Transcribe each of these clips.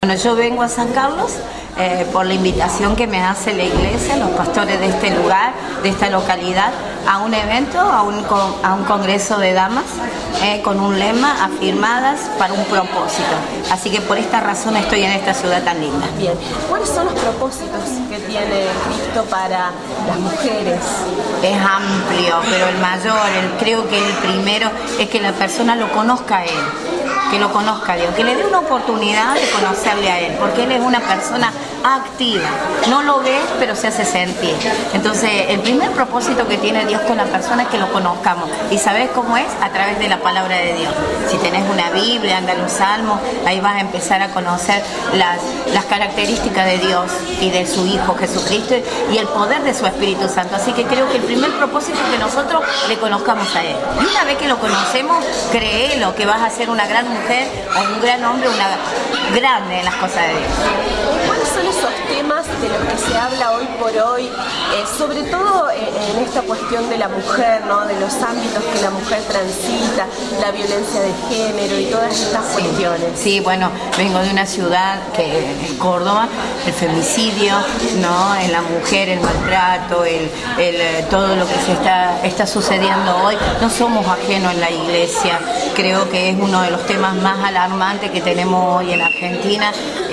Bueno, yo vengo a San Carlos por la invitación que me hace la iglesia, los pastores de este lugar, de esta localidad, a un evento, a un congreso de damas, con un lema, afirmadas para un propósito. Así que por esta razón estoy en esta ciudad tan linda. Bien, ¿cuáles son los propósitos que tiene Cristo para las mujeres? Es amplio, pero el mayor, creo que el primero es que la persona lo conozca a Él. Que lo conozca a Dios, que le dé una oportunidad de conocerle a Él, porque Él es una persona activa, no lo ves pero se hace sentir. Entonces el primer propósito que tiene Dios con la persona es que lo conozcamos. ¿Y sabes cómo es? A través de la palabra de Dios. Si tenés una Biblia, anda en los Salmos, ahí vas a empezar a conocer las características de Dios y de su Hijo Jesucristo y el poder de su Espíritu Santo. Así que creo que el primer propósito es que nosotros le conozcamos a Él. Y una vez que lo conocemos, créelo que vas a ser una gran mujer o un gran hombre, una grande en las cosas de Dios. ¿Cuáles son esos temas de los que se habla hoy por hoy, sobre todo en esta cuestión de la mujer, ¿no? De los ámbitos que la mujer transita, la violencia de género y todas estas cuestiones? Sí, bueno, vengo de una ciudad que es Córdoba, el femicidio, ¿no? En la mujer, el maltrato, todo lo que se está sucediendo hoy. No somos ajenos en la iglesia, creo que es uno de los temas más alarmantes que tenemos hoy en Argentina,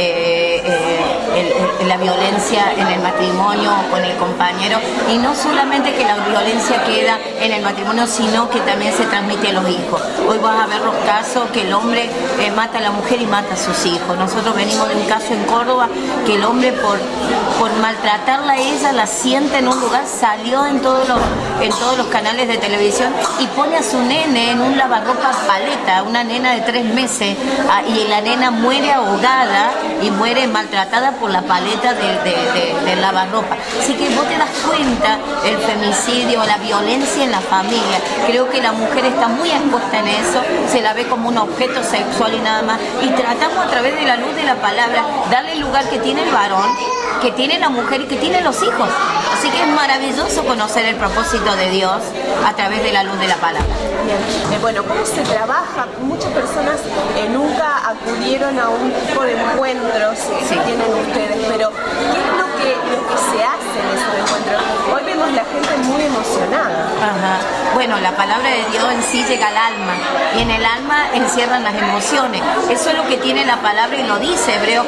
la violencia en el matrimonio o con el compañero, y no solamente que la violencia queda en el matrimonio, sino que también se transmite a los hijos. Hoy vas a ver los casos que el hombre mata a la mujer y mata a sus hijos. Nosotros venimos de un caso en Córdoba que el hombre por maltratarla a ella, la sienta en un lugar, salió en todos los canales de televisión y pone a su nene en un lavarropas paleta, una nena de 3 meses, y la nena muere ahogada y muere maltratada por la paleta del lavarropa. Así que vos te das cuenta el femicidio, la violencia en la familia. Creo que la mujer está muy expuesta en eso, se la ve como un objeto sexual y nada más. Y tratamos a través de la luz de la palabra darle el lugar que tiene el varón, que tiene la mujer y que tiene los hijos. Así que es maravilloso conocer el propósito de Dios a través de la luz de la palabra. Bien. Bueno, ¿cómo se trabaja? Muchas personas nunca acudieron a un tipo de encuentros que tienen ustedes, pero ¿qué es lo que se hace en esos encuentros? Hoy vemos la gente muy emocionada. Ajá. Bueno, la palabra de Dios en sí llega al alma, y en el alma encierran las emociones. Eso es lo que tiene la palabra, y lo dice Hebreos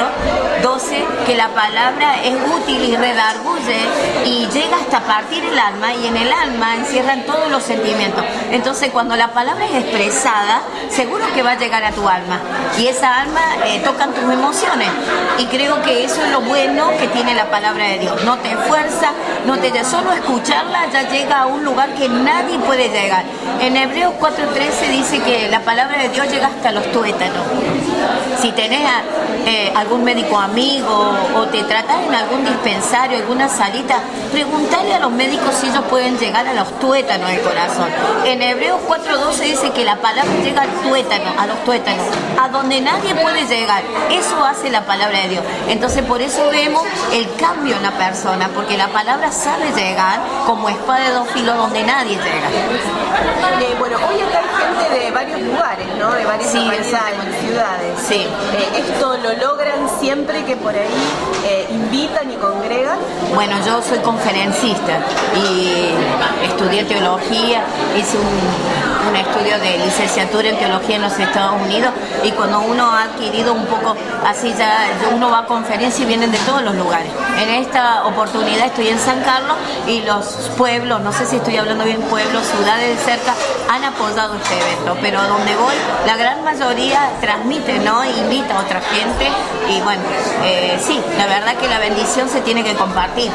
4:12, que la palabra es útil y redarguye y llega hasta partir el alma, y en el alma encierran todos los sentimientos. Entonces cuando la palabra es expresada, seguro que va a llegar a tu alma, y esa alma tocan tus emociones, y creo que eso es lo bueno que tiene la palabra de Dios. No te esfuerza, solo escucharla ya llega a un lugar que nadie puede llegar. En Hebreos 4:13 dice que la palabra de Dios llega hasta los tuétanos. Si tenés algún médico amigo o te tratás en algún dispensario, alguna salita, preguntale a los médicos si ellos pueden llegar a los tuétanos del corazón. En Hebreos 4:12 dice que la palabra llega al tuétano, a los tuétanos, a donde nadie puede llegar. Eso hace la palabra de Dios. Entonces por eso vemos el cambio en la persona, porque la palabra sabe llegar como espada de 2 filos donde nadie llega. Bueno, hoy acá hay gente de varios lugares, ¿no? De varias localidades, ciudades. Sí. ¿Esto lo logran siempre que por ahí invitan y congregan? Bueno, yo soy conferencista y estudié teología, hice un estudio de licenciatura en teología en los Estados Unidos, y cuando uno ha adquirido un poco así, ya uno va a conferencias y vienen de todos los lugares. En esta oportunidad estoy en San Carlos, y los pueblos, no sé si estoy hablando bien, pueblos, ciudades de cerca, han apoyado este evento, pero donde voy, la gran mayoría transmite, ¿no? Invita a otra gente, y bueno, sí, la verdad que la bendición se tiene que compartir,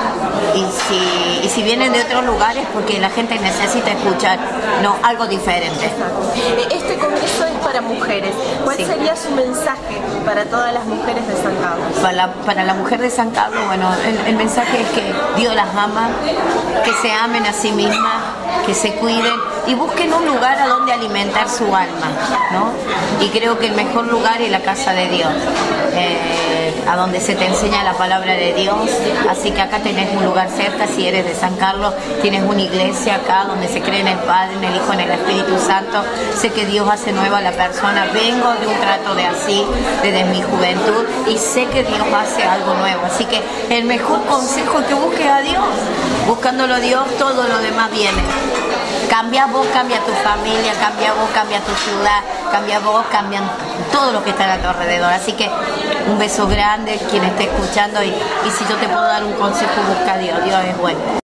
y si vienen de otros lugares, porque la gente necesita escuchar, no, algo diferente. Exacto. Este congreso es para mujeres. ¿Cuál sería su mensaje para todas las mujeres de San Carlos? Para la mujer de San Carlos, bueno, el mensaje es que Dios las ama, que se amen a sí mismas, que se cuiden y busquen un lugar a donde alimentar su alma, ¿no? Y creo que el mejor lugar es la casa de Dios. a donde se te enseña la palabra de Dios. Así que acá tenés un lugar cerca, si eres de San Carlos, tienes una iglesia acá donde se cree en el Padre, en el Hijo, en el Espíritu Santo. Sé que Dios hace nueva a la persona. Vengo de un trato de así, desde mi juventud, y sé que Dios hace algo nuevo. Así que el mejor consejo es que busques a Dios. Buscándolo a Dios, todo lo demás viene. Cambia vos, cambia tu familia, cambia vos, cambia tu ciudad, cambia vos, cambian todo lo que está a tu alrededor. Así que un beso grande quien esté escuchando, y si yo te puedo dar un consejo, busca a Dios. Dios es bueno.